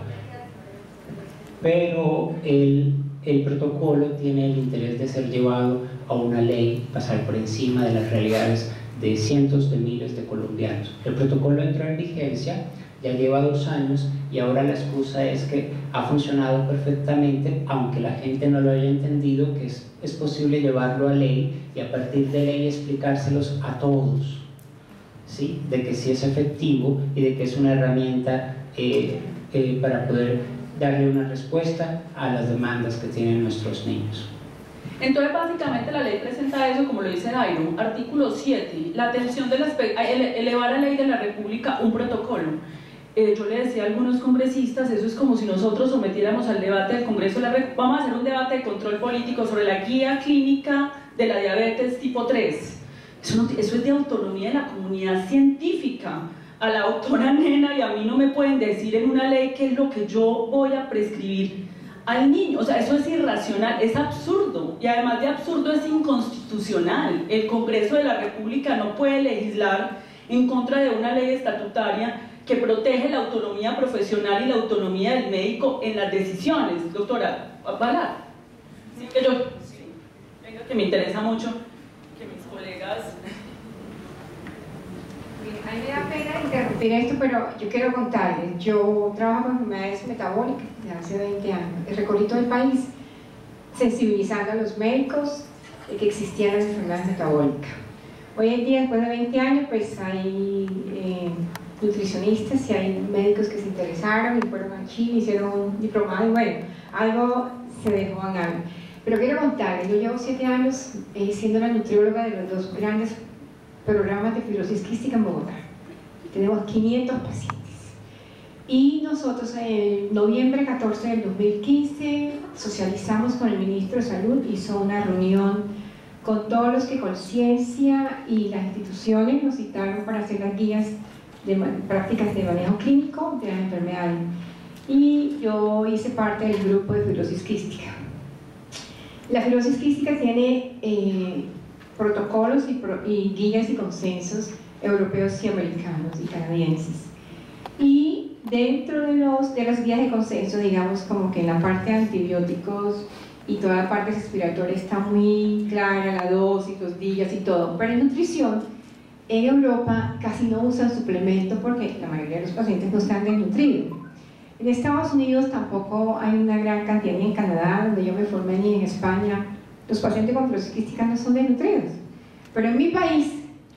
pero el, el protocolo tiene el interés de ser llevado a una ley, pasar por encima de las realidades de cientos de miles de colombianos. El protocolo entró en vigencia, ya lleva dos años y ahora la excusa es que ha funcionado perfectamente, aunque la gente no lo haya entendido, que es, es posible llevarlo a ley y a partir de ley explicárselos a todos, ¿sí? De que sí es efectivo y de que es una herramienta eh, eh, para poder darle una respuesta a las demandas que tienen nuestros niños. Entonces básicamente la ley presenta eso, como lo dice Dairo, artículo siete, la atención de las, elevar a la ley de la República un protocolo. Eh, yo le decía a algunos congresistas, eso es como si nosotros sometiéramos al debate del Congreso, la, vamos a hacer un debate de control político sobre la guía clínica de la diabetes tipo tres. Eso, no, eso es de autonomía de la comunidad científica. A la doctora Nena y a mí no me pueden decir en una ley qué es lo que yo voy a prescribir al niño. O sea, eso es irracional, es absurdo, y además de absurdo es inconstitucional. El Congreso de la República no puede legislar en contra de una ley estatutaria que protege la autonomía profesional y la autonomía del médico en las decisiones. Doctora, ¿vale? Sí, que yo, sí. Venga, que me interesa mucho que mis colegas... A mí me da pena interrumpir esto, pero yo quiero contarles. Yo trabajo con enfermedades metabólicas desde hace veinte años. Recorrí todo el país sensibilizando a los médicos de que existían las enfermedades metabólicas. Hoy en día, después de veinte años, pues hay eh, nutricionistas y hay médicos que se interesaron y fueron a Chile, hicieron un diplomado y bueno, algo se dejó en algo. Pero quiero contarles, yo llevo siete años eh, siendo la nutrióloga de los dos grandes programas de fibrosis quística en Bogotá. Tenemos quinientos pacientes. Y nosotros en noviembre catorce del dos mil quince socializamos con el ministro de Salud, hizo una reunión con todos los que Conciencia y las instituciones nos citaron para hacer las guías de prácticas de manejo clínico de las enfermedades. Y yo hice parte del grupo de fibrosis quística. La fibrosis quística tiene eh, protocolos y, pro, y guías y consensos europeos y americanos y canadienses. Y dentro de, los, de las guías de consenso, digamos como que en la parte de antibióticos y toda la parte respiratoria está muy clara, la dosis, los días y todo, pero en nutrición, en Europa casi no usan suplementos porque la mayoría de los pacientes no están desnutridos. En Estados Unidos tampoco hay una gran cantidad, ni en Canadá, donde yo me formé, ni en España, los pacientes con fibrosis quística no son desnutridos. Pero en mi país,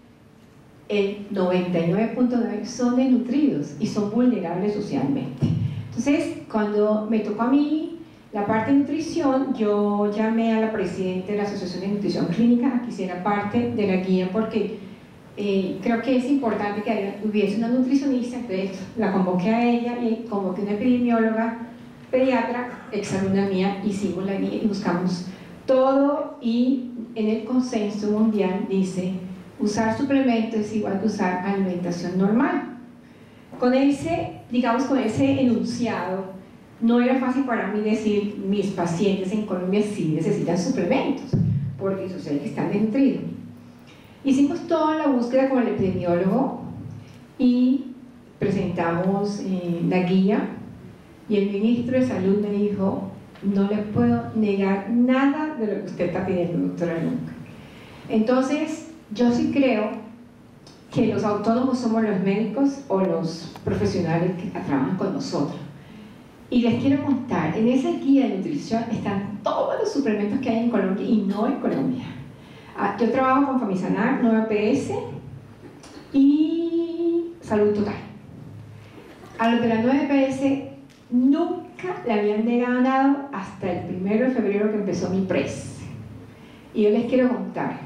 el noventa y nueve punto nueve son desnutridos y son vulnerables socialmente. Entonces, cuando me tocó a mí la parte de nutrición, yo llamé a la presidenta de la Asociación de Nutrición Clínica a que hiciera parte de la guía porque eh, creo que es importante que haya, hubiese una nutricionista. Entonces la convoqué a ella y convoqué una epidemióloga pediatra, exalumna mía, hicimos la guía y buscamos todo, y en el consenso mundial dice usar suplementos es igual que usar alimentación normal. Con ese, digamos, con ese enunciado no era fácil para mí decir mis pacientes en Colombia sí necesitan suplementos porque sucede que están desnutridos. Hicimos toda la búsqueda con el epidemiólogo y presentamos eh, la guía, y el ministro de Salud me dijo: no le puedo negar nada de lo que usted está pidiendo, doctora Lunca. Entonces, yo sí creo que los autónomos somos los médicos o los profesionales que trabajan con nosotros. Y les quiero contar, en esa guía de nutrición están todos los suplementos que hay en Colombia y no en Colombia. Ah, yo trabajo con Famisanar, nueve P S y Salud Total. A los de la nueve P S nunca le habían ganado hasta el primero de febrero que empezó mi P R E S. Y yo les quiero contar,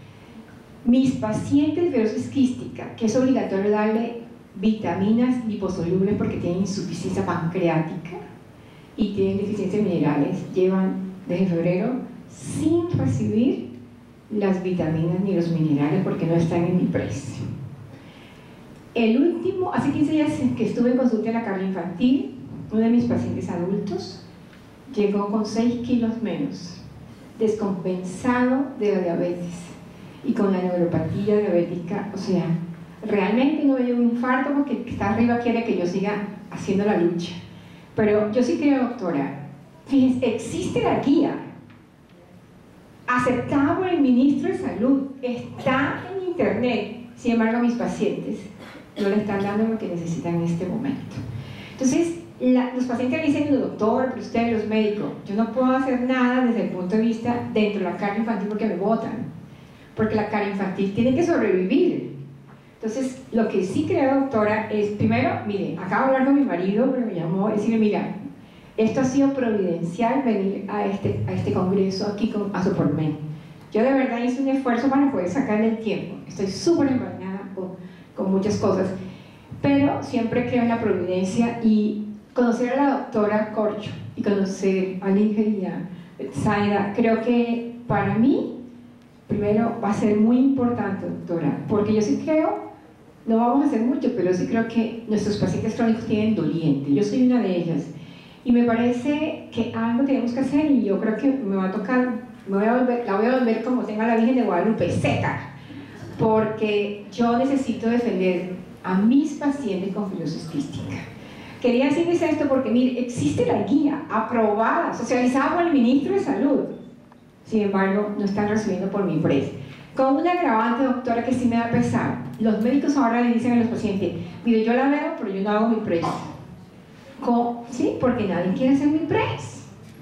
mis pacientes de fibrosis quística, que es obligatorio darle vitaminas liposolubles porque tienen insuficiencia pancreática y tienen deficiencias minerales, llevan desde febrero sin recibir las vitaminas ni los minerales porque no están en mi precio. El último, hace quince días que estuve en consulta en la cardio infantil, uno de mis pacientes adultos llegó con seis kilos menos, descompensado de la diabetes y con la neuropatía diabética. O sea, realmente no me dio un infarto porque el que está arriba quiere que yo siga haciendo la lucha. Pero yo sí creo, doctora, fíjense, existe la guía aceptada por el ministro de Salud, está en internet. Sin embargo, a mis pacientes no le están dando lo que necesitan en este momento. Entonces, la, los pacientes le dicen: doctor, pero ustedes los médicos, yo no puedo hacer nada desde el punto de vista dentro de la cardio infantil porque me botan, porque la cardio infantil tiene que sobrevivir. Entonces, lo que sí creo, doctora, es, primero, mire, acabo de hablar con mi marido, pero me llamó y decirme: mira, esto ha sido providencial venir a este, a este congreso aquí con, a Sopormen. Yo de verdad hice un esfuerzo para poder sacarle el tiempo. Estoy súper embañada con, con muchas cosas, pero siempre creo en la providencia, y conocer a la doctora Corcho y conocer a Líger y a Zaida, creo que para mí, primero, va a ser muy importante, doctora, porque yo sí creo, no vamos a hacer mucho, pero sí creo que nuestros pacientes crónicos tienen doliente. Yo soy una de ellas. Y me parece que algo tenemos que hacer, y yo creo que me va a tocar, me voy a volver, la voy a volver como tenga la Virgen de Guadalupe, seca, porque yo necesito defender a mis pacientes con fibrosis quística. Quería decirles esto porque, mire, existe la guía aprobada, socializada por el ministro de Salud. Sin embargo, no están recibiendo por mi P R E S. Con una agravante, doctora, que sí me da pesar. Los médicos ahora le dicen a los pacientes, mire, yo la veo, pero yo no hago mi press. ¿Cómo? Sí, porque nadie quiere hacer mi press.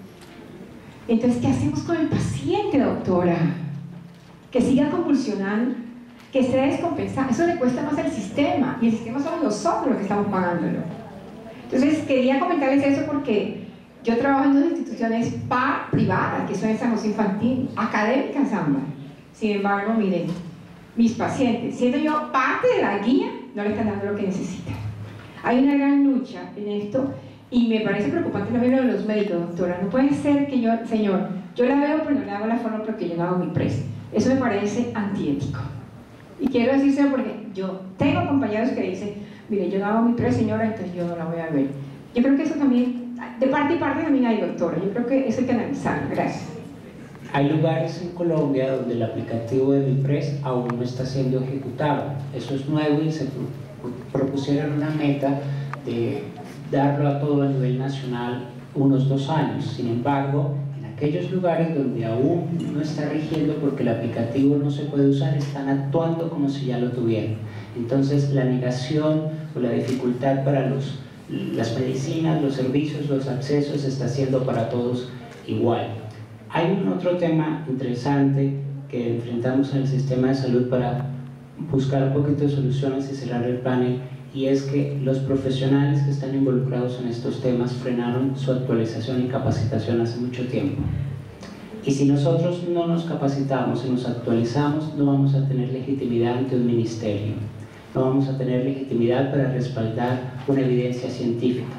Entonces, ¿qué hacemos con el paciente, doctora? Que siga convulsionando, que esté descompensado. Eso le cuesta más al sistema, y el sistema somos nosotros los que estamos pagándolo. Entonces, quería comentarles eso porque yo trabajo en dos instituciones par privadas, que son en San José Infantil, académicas ambas. Sin embargo, miren, mis pacientes, siendo yo parte de la guía, no le están dando lo que necesitan. Hay una gran lucha en esto y me parece preocupante también lo de los médicos, doctora. No puede ser que yo, señor, yo la veo pero no le hago la forma porque yo no hago mi press. Eso me parece antiético. Y quiero decírselo porque yo tengo compañeros que dicen, mire, yo no hago mi press, señora, entonces yo no la voy a ver. Yo creo que eso también, de parte y parte también hay, doctora. Yo creo que eso hay que analizarlo. Gracias. Hay lugares en Colombia donde el aplicativo de MiPress aún no está siendo ejecutado. Eso es nuevo y se propusieron una meta de darlo a todo a nivel nacional unos dos años. Sin embargo, en aquellos lugares donde aún no está rigiendo porque el aplicativo no se puede usar, están actuando como si ya lo tuvieran. Entonces, la negación o la dificultad para los, las medicinas, los servicios, los accesos está siendo para todos igual. Hay un otro tema interesante que enfrentamos en el sistema de salud para buscar un poquito de soluciones y cerrar el panel, y es que los profesionales que están involucrados en estos temas frenaron su actualización y capacitación hace mucho tiempo. Y si nosotros no nos capacitamos y nos actualizamos, no vamos a tener legitimidad ante un ministerio, no vamos a tener legitimidad para respaldar una evidencia científica,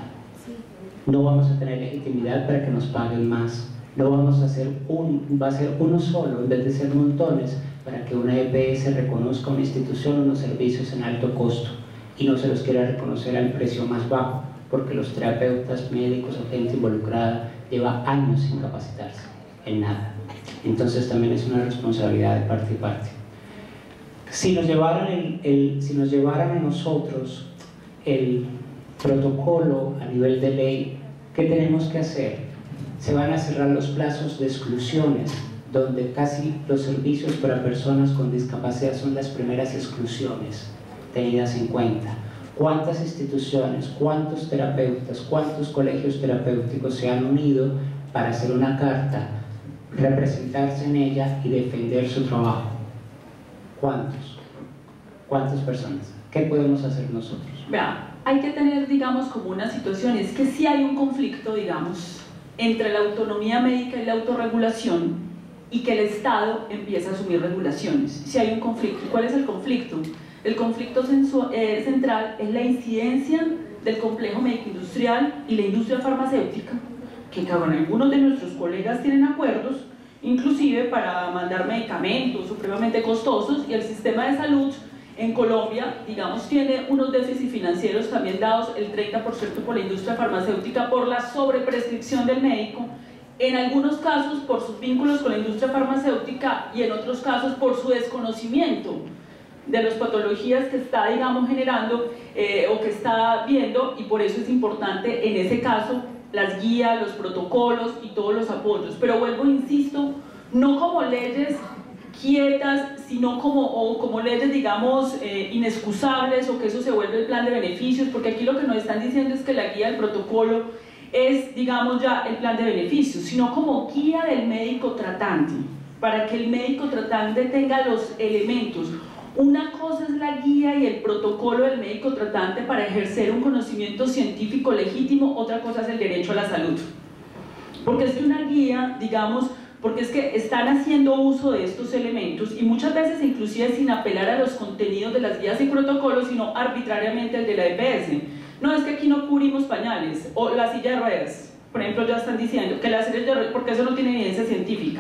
no vamos a tener legitimidad para que nos paguen más. No vamos a hacer un, va a ser uno solo en vez de ser montones para que una E P S reconozca una institución unos servicios en alto costo y no se los quiera reconocer al precio más bajo, porque los terapeutas, médicos o gente involucrada lleva años sin capacitarse en nada. Entonces también es una responsabilidad de parte y parte. Si nos llevaran, el, el, si nos llevaran a nosotros el protocolo a nivel de ley, ¿qué tenemos que hacer? Se van a cerrar los plazos de exclusiones, donde casi los servicios para personas con discapacidad son las primeras exclusiones tenidas en cuenta. ¿Cuántas instituciones, cuántos terapeutas, cuántos colegios terapéuticos se han unido para hacer una carta, representarse en ella y defender su trabajo? ¿Cuántos? ¿Cuántas personas? ¿Qué podemos hacer nosotros? Vea, hay que tener, digamos, como una situación, es que si hay un conflicto, digamos, entre la autonomía médica y la autorregulación, y que el Estado empieza a asumir regulaciones. Si hay un conflicto, ¿cuál es el conflicto? El conflicto eh, central es la incidencia del complejo médico industrial y la industria farmacéutica, que con algunos de nuestros colegas tienen acuerdos, inclusive para mandar medicamentos supremamente costosos, y el sistema de salud en Colombia, digamos, tiene unos déficits financieros también dados el treinta por ciento por la industria farmacéutica por la sobreprescripción del médico, en algunos casos por sus vínculos con la industria farmacéutica y en otros casos por su desconocimiento de las patologías que está, digamos, generando eh, o que está viendo, y por eso es importante en ese caso las guías, los protocolos y todos los apoyos. Pero vuelvo, insisto, no como leyes quietas, sino como, o como leyes, digamos, eh, inexcusables, o que eso se vuelve el plan de beneficios, porque aquí lo que nos están diciendo es que la guía del protocolo es, digamos, ya el plan de beneficios, sino como guía del médico tratante, para que el médico tratante tenga los elementos. Una cosa es la guía y el protocolo del médico tratante para ejercer un conocimiento científico legítimo, otra cosa es el derecho a la salud. Porque es que una guía, digamos, porque es que están haciendo uso de estos elementos, y muchas veces inclusive sin apelar a los contenidos de las guías y protocolos, sino arbitrariamente el de la E P S. No, es que aquí no cubrimos pañales, o la silla de ruedas, por ejemplo, ya están diciendo que las sillas de ruedas, porque eso no tiene evidencia científica.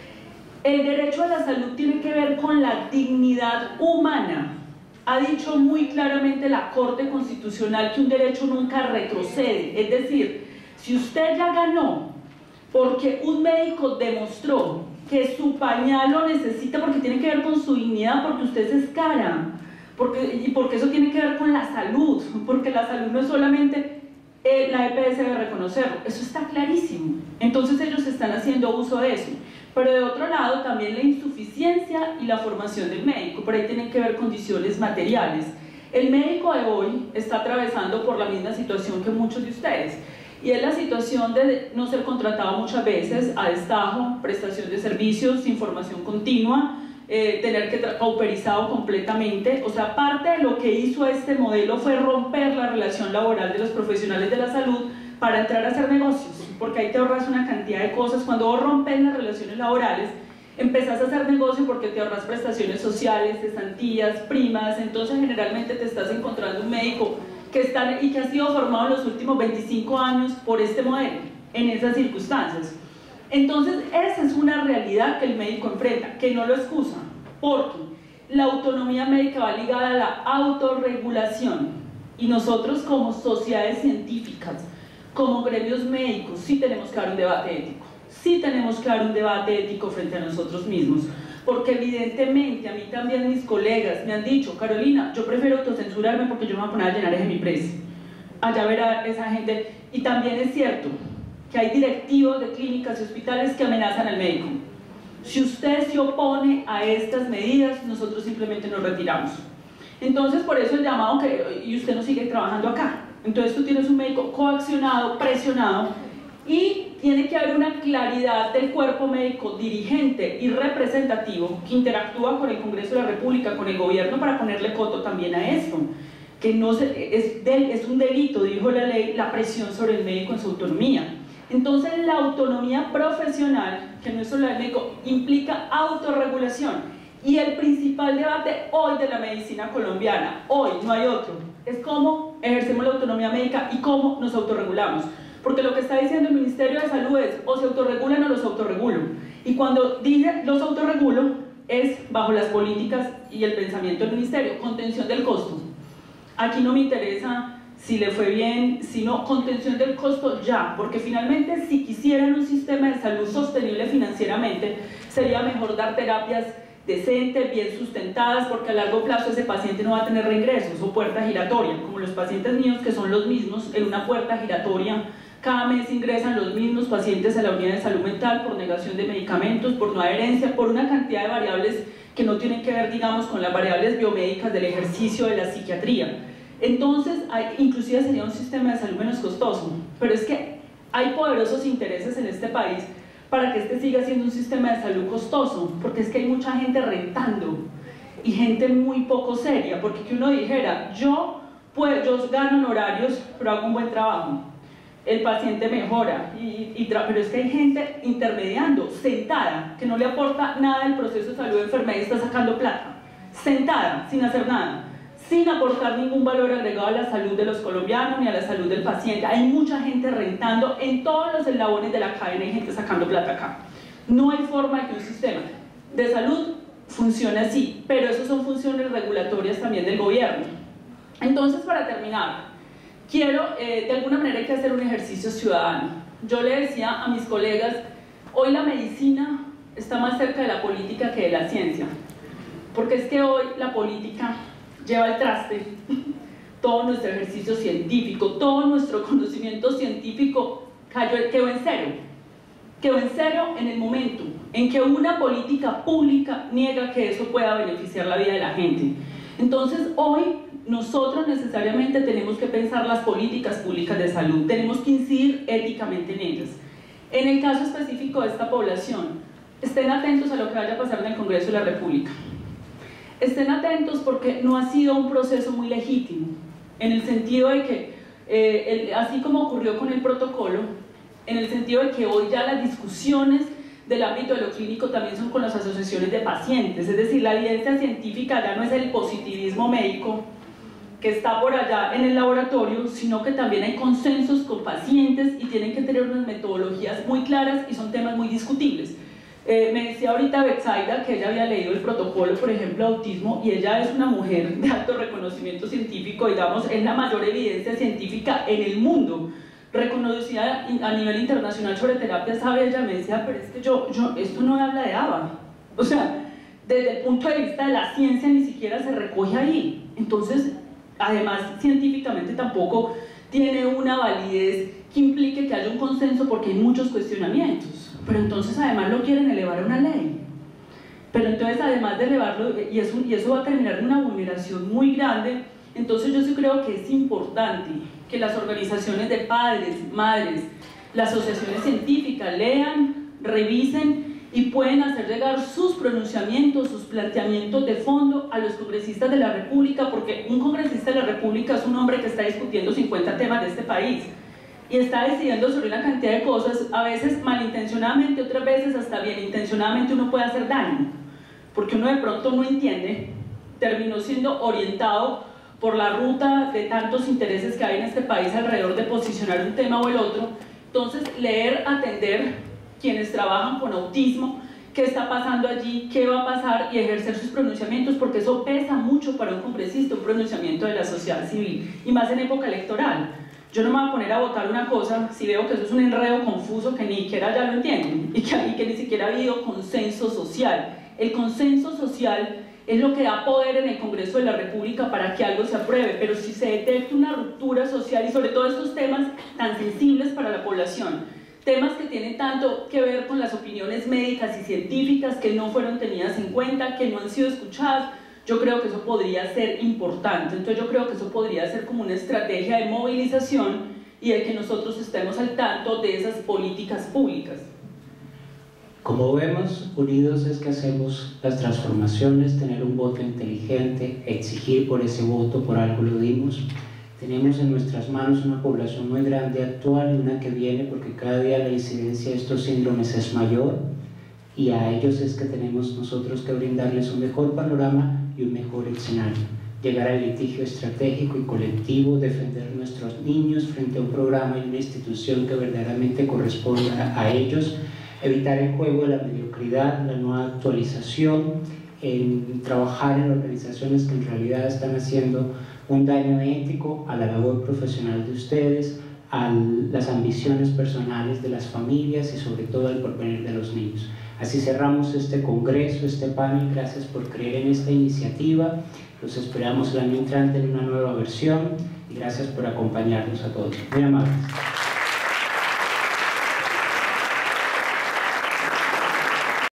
El derecho a la salud tiene que ver con la dignidad humana. Ha dicho muy claramente la Corte Constitucional que un derecho nunca retrocede, es decir, si usted ya ganó porque un médico demostró que su pañal lo necesita porque tiene que ver con su dignidad, porque usted se escara, porque, y porque eso tiene que ver con la salud, porque la salud no es solamente eh, la E P S debe reconocerlo, eso está clarísimo. Entonces ellos están haciendo uso de eso. Pero de otro lado también la insuficiencia eficiencia y la formación del médico. Por ahí tienen que ver condiciones materiales. El médico de hoy está atravesando por la misma situación que muchos de ustedes, y es la situación de no ser contratado muchas veces a destajo, prestación de servicios sin formación continua, eh, tener que pauperizado completamente. O sea, parte de lo que hizo este modelo fue romper la relación laboral de los profesionales de la salud para entrar a hacer negocios, porque ahí te ahorras una cantidad de cosas. Cuando vos rompes las relaciones laborales, empezás a hacer negocio porque te ahorras prestaciones sociales, cesantías, primas. Entonces generalmente te estás encontrando un médico que está y que ha sido formado en los últimos veinticinco años por este modelo, en esas circunstancias. Entonces esa es una realidad que el médico enfrenta, que no lo excusa, porque la autonomía médica va ligada a la autorregulación, y nosotros como sociedades científicas, como gremios médicos, sí tenemos que dar un debate ético, sí tenemos que dar un debate ético frente a nosotros mismos, porque evidentemente a mí también mis colegas me han dicho: Carolina, yo prefiero autocensurarme porque yo me voy a poner a llenar ese mi precio, allá verá esa gente. Y también es cierto que hay directivos de clínicas y hospitales que amenazan al médico: si usted se opone a estas medidas, nosotros simplemente nos retiramos. Entonces por eso el llamado que, y usted no sigue trabajando acá. Entonces tú tienes un médico coaccionado, presionado, y tiene que haber una claridad del cuerpo médico dirigente y representativo que interactúa con el Congreso de la República, con el gobierno, para ponerle coto también a esto, que no se, es, del, es un delito, dijo la ley, la presión sobre el médico en su autonomía. Entonces la autonomía profesional, que no es solo el médico, implica autorregulación, y el principal debate hoy de la medicina colombiana, hoy no hay otro, es cómo ejercemos la autonomía médica y cómo nos autorregulamos. Porque lo que está diciendo el Ministerio de Salud es: o se autorregulan o los autorregulo. Y cuando dice los autorregulo, es bajo las políticas y el pensamiento del Ministerio. Contención del costo. Aquí no me interesa si le fue bien, sino contención del costo ya, porque finalmente si quisieran un sistema de salud sostenible financieramente, sería mejor dar terapias decentes, bien sustentadas, porque a largo plazo ese paciente no va a tener reingresos o puerta giratoria, como los pacientes míos, que son los mismos, en una puerta giratoria. Cada mes ingresan los mismos pacientes a la unidad de salud mental por negación de medicamentos, por no adherencia, por una cantidad de variables que no tienen que ver, digamos, con las variables biomédicas del ejercicio de la psiquiatría. Entonces, hay, inclusive sería un sistema de salud menos costoso, pero es que hay poderosos intereses en este país para que este siga siendo un sistema de salud costoso, porque es que hay mucha gente rentando y gente muy poco seria, porque que uno dijera: yo, pues, yo gano honorarios, pero hago un buen trabajo, el paciente mejora, y, y pero es que hay gente intermediando, sentada, que no le aporta nada al proceso de salud de enfermedad y está sacando plata, sentada, sin hacer nada, sin aportar ningún valor agregado a la salud de los colombianos ni a la salud del paciente. Hay mucha gente rentando en todos los eslabones de la cadena, hay gente sacando plata acá. No hay forma de que un sistema de salud funcione así, pero eso son funciones regulatorias también del gobierno. Entonces, para terminar, quiero, eh, de alguna manera hay que hacer un ejercicio ciudadano. Yo le decía a mis colegas: hoy la medicina está más cerca de la política que de la ciencia, porque es que hoy la política lleva al traste todo nuestro ejercicio científico, todo nuestro conocimiento científico cayó, quedó en cero, quedó en cero en el momento en que una política pública niega que eso pueda beneficiar la vida de la gente. Entonces hoy nosotros necesariamente tenemos que pensar las políticas públicas de salud, tenemos que incidir éticamente en ellas. En el caso específico de esta población, estén atentos a lo que vaya a pasar en el Congreso de la República. Estén atentos porque no ha sido un proceso muy legítimo, en el sentido de que, eh, el, así como ocurrió con el protocolo, en el sentido de que hoy ya las discusiones del ámbito de lo clínico también son con las asociaciones de pacientes, es decir, la evidencia científica ya no es el positivismo médico que está por allá en el laboratorio, sino que también hay consensos con pacientes y tienen que tener unas metodologías muy claras y son temas muy discutibles. Eh, me decía ahorita Betsaida que ella había leído el protocolo, por ejemplo, de autismo, y ella es una mujer de alto reconocimiento científico, digamos, es la mayor evidencia científica en el mundo, reconocida a nivel internacional sobre terapia. Sabe, ella me decía: pero es que yo, yo, esto no habla de A B A, o sea, desde el punto de vista de la ciencia ni siquiera se recoge ahí. Entonces, además, científicamente tampoco tiene una validez que implique que haya un consenso, porque hay muchos cuestionamientos. Pero entonces además lo quieren elevar a una ley. Pero entonces, además de elevarlo, y eso, y eso va a terminar en una vulneración muy grande, entonces yo sí creo que es importante que las organizaciones de padres, madres, las asociaciones científicas lean, revisen y pueden hacer llegar sus pronunciamientos, sus planteamientos de fondo a los congresistas de la República, porque un congresista de la República es un hombre que está discutiendo cincuenta temas de este país y está decidiendo sobre una cantidad de cosas, a veces malintencionadamente, otras veces hasta bien intencionadamente uno puede hacer daño, porque uno de pronto no entiende, terminó siendo orientado por la ruta de tantos intereses que hay en este país alrededor de posicionar un tema o el otro. Entonces, leer, atender quienes trabajan con autismo, qué está pasando allí, qué va a pasar y ejercer sus pronunciamientos, porque eso pesa mucho para un congresista, un pronunciamiento de la sociedad civil, y más en época electoral. Yo no me voy a poner a votar una cosa si veo que eso es un enredo confuso que ni siquiera ya lo entienden y que, y que ni siquiera ha habido consenso social. El consenso social es lo que da poder en el Congreso de la República para que algo se apruebe, pero si se detecta una ruptura social y sobre todo estos temas tan sensibles para la población, temas que tienen tanto que ver con las opiniones médicas y científicas que no fueron tenidas en cuenta, que no han sido escuchadas, yo creo que eso podría ser importante. Entonces yo creo que eso podría ser como una estrategia de movilización y de que nosotros estemos al tanto de esas políticas públicas. Como vemos, unidos es que hacemos las transformaciones, tener un voto inteligente, exigir por ese voto, por algo lo dimos. Tenemos en nuestras manos una población muy grande actual y una que viene, porque cada día la incidencia de estos síndromes es mayor, y a ellos es que tenemos nosotros que brindarles un mejor panorama y un mejor escenario. Llegar al litigio estratégico y colectivo, defender a nuestros niños frente a un programa y una institución que verdaderamente corresponda a ellos, evitar el juego de la mediocridad, la no actualización, en trabajar en organizaciones que en realidad están haciendo un daño ético a la labor profesional de ustedes, a las ambiciones personales de las familias y sobre todo al porvenir de los niños. Así cerramos este congreso, este panel. Gracias por creer en esta iniciativa. Los esperamos el año entrante en una nueva versión y gracias por acompañarnos a todos. Muy amables.